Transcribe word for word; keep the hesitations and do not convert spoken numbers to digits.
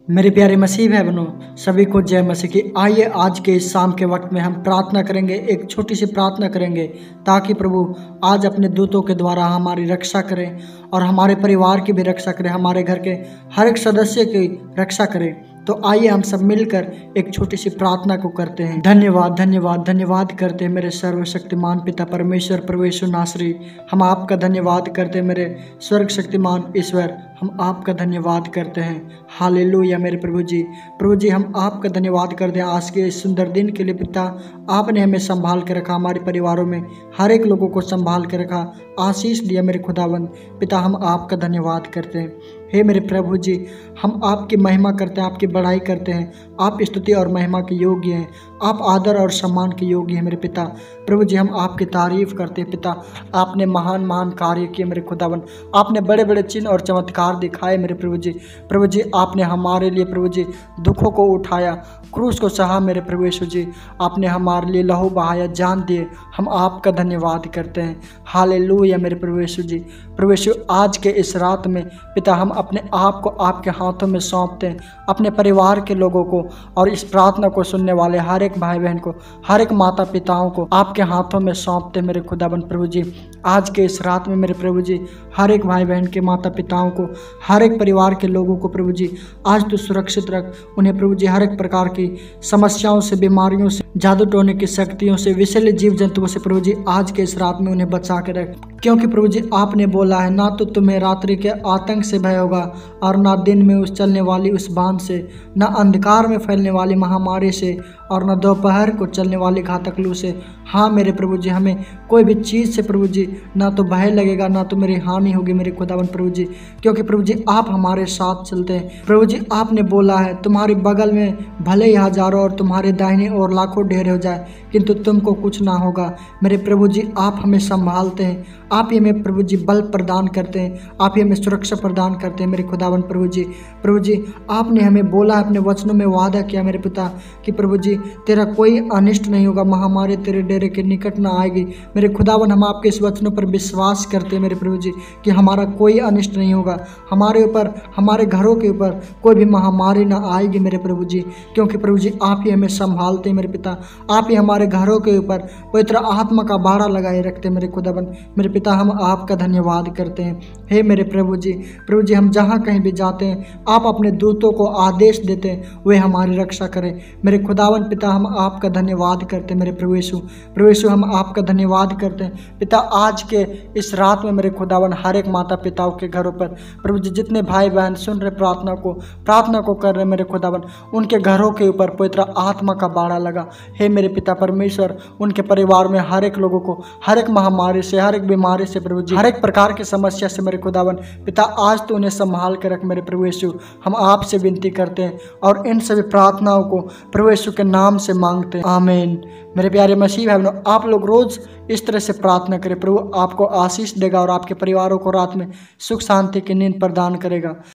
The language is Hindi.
मेरे प्यारे मसीह भाई बहनों, सभी को जय मसीह की। आइए आज के इस शाम के वक्त में हम प्रार्थना करेंगे, एक छोटी सी प्रार्थना करेंगे ताकि प्रभु आज अपने दूतों के द्वारा हमारी रक्षा करें और हमारे परिवार की भी रक्षा करें, हमारे घर के हर एक सदस्य की रक्षा करें। तो आइए हम सब मिलकर एक छोटी सी प्रार्थना को करते हैं। धन्यवाद धन्यवाद धन्यवाद करते हैं मेरे सर्वशक्तिमान पिता परमेश्वर प्रभु यीशु नासरी। हम आपका धन्यवाद करते हैं मेरे स्वर्ग शक्तिमान ईश्वर, हम आपका धन्यवाद करते हैं। हालेलुया मेरे प्रभु जी। प्रभु जी हम आपका धन्यवाद करते हैं आज के इस सुंदर दिन के लिए। पिता आपने हमें संभाल के रखा, हमारे परिवारों में हर एक लोगों को संभाल के रखा, आशीष दिया मेरे खुदावंद। पिता हम आपका धन्यवाद करते हैं। हे मेरे प्रभु जी, हम आपकी महिमा करते हैं, आपकी बड़ाई करते हैं। आप स्तुति और महिमा के योग्य हैं, आप आदर और सम्मान के योग्य हैं मेरे पिता। प्रभु जी हम आपकी तारीफ करते हैं। पिता आपने महान महान कार्य किए मेरे खुदावन, आपने बड़े बड़े चिन्ह और चमत्कार दिखाए मेरे प्रभु जी। प्रभु जी आपने हमारे लिए प्रभु जी दुखों को उठाया, क्रूस को सहा मेरे प्रभु यीशु जी। आपने हमारे लिए लहू बहाया, जान दिए, हम आपका धन्यवाद करते हैं। हालेलुया मेरे प्रभु यीशु जी। प्रभु यीशु आज के इस रात में पिता हम अपने आप को आपके हाथों में सौंपते हैं, अपने परिवार के लोगों को और इस प्रार्थना को सुनने वाले हर एक भाई बहन को, हर एक माता पिताओं को आपके हाथों में सौंपते मेरे खुदाबंद। प्रभु जी आज के इस रात में मेरे प्रभु जी हर एक भाई बहन के माता पिताओं को, हर एक परिवार के लोगों को प्रभु जी आज तो सुरक्षित रख। उन्हें प्रभु जी हर एक प्रकार की समस्याओं से, बीमारियों से, जादू टोने की शक्तियों से, विषैले जीव जंतुओं से प्रभु जी आज के इस रात में उन्हें बचा के रख। क्योंकि प्रभु जी आपने बोला है, ना तो तुम्हें रात्रि के आतंक से भय होगा और ना दिन में उस चलने वाली उस बांध से, ना अंधकार में फैलने वाली महामारी से और ना दोपहर को चलने वाली घातक लू से। हाँ मेरे प्रभु जी हमें कोई भी चीज़ से प्रभु जी ना तो भय लगेगा, ना तो मेरी हानि होगी मेरे खुदावन प्रभु जी। क्योंकि प्रभु जी आप हमारे साथ चलते हैं। प्रभु जी आपने बोला है, तुम्हारे बगल में भले ही हजारों और तुम्हारे दाहिने और लाखों ढेर हो जाए किंतु तुमको कुछ ना होगा। मेरे प्रभु जी आप हमें संभालते हैं, आप ही हमें प्रभु जी बल प्रदान करते हैं, आप ही हमें सुरक्षा प्रदान करते हैं मेरे खुदावन प्रभु जी। प्रभु जी आपने हमें बोला है, अपने वचनों में वादा किया मेरे पिता कि प्रभु जी तेरा कोई अनिष्ट नहीं होगा, महामारी तेरे डेरे के निकट ना आएगी। मेरे खुदावन हम आपके इस वचनों पर विश्वास करते हैं मेरे प्रभु जी कि हमारा कोई अनिष्ट नहीं होगा, हमारे ऊपर, हमारे घरों के ऊपर कोई भी महामारी ना आएगी मेरे प्रभु जी। क्योंकि प्रभु जी आप ही हमें संभालते हैं मेरे पिता, आप ही हमारे घरों के ऊपर पवित्र आत्मा का बाड़ा लगाए रखते हैं मेरे खुदावन। मेरे पिता हम आपका धन्यवाद करते हैं। हे मेरे प्रभु जी, प्रभु जी हम जहाँ कहीं भी जाते हैं आप अपने दूतों को आदेश देते हैं वे हमारी रक्षा करें मेरे खुदावन। पिता हम आपका धन्यवाद करते हैं मेरे प्रभु यीशु। प्रभु यीशु हम आपका धन्यवाद करते हैं पिता आज के इस रात में मेरे खुदावन हर एक माता पिताओं के घरों पर प्रभु जी जितने भाई बहन सुन रहे प्रार्थना को प्रार्थना को कर रहे मेरे खुदावन, उनके घरों के ऊपर पवित्र आत्मा का बाड़ा लगा। हे मेरे पिता परमेश्वर उनके परिवार में हर एक लोगों को हर एक महामारी से, हर एक बीमारी से प्रभु जी, हर एक प्रकार की समस्या से मेरे खुदावन पिता आज तो उन्हें संभाल के रख मेरे प्रभु यीशु। हम आपसे विनती करते हैं और इन सभी प्रार्थनाओं को प्रभु यीशु के नाम से मांगते हैं, आमीन। मेरे प्यारे मसीह भाई बहनों, आप लोग रोज इस तरह से प्रार्थना करें, प्रभु आपको आशीष देगा और आपके परिवारों को रात में सुख शांति की नींद प्रदान करेगा।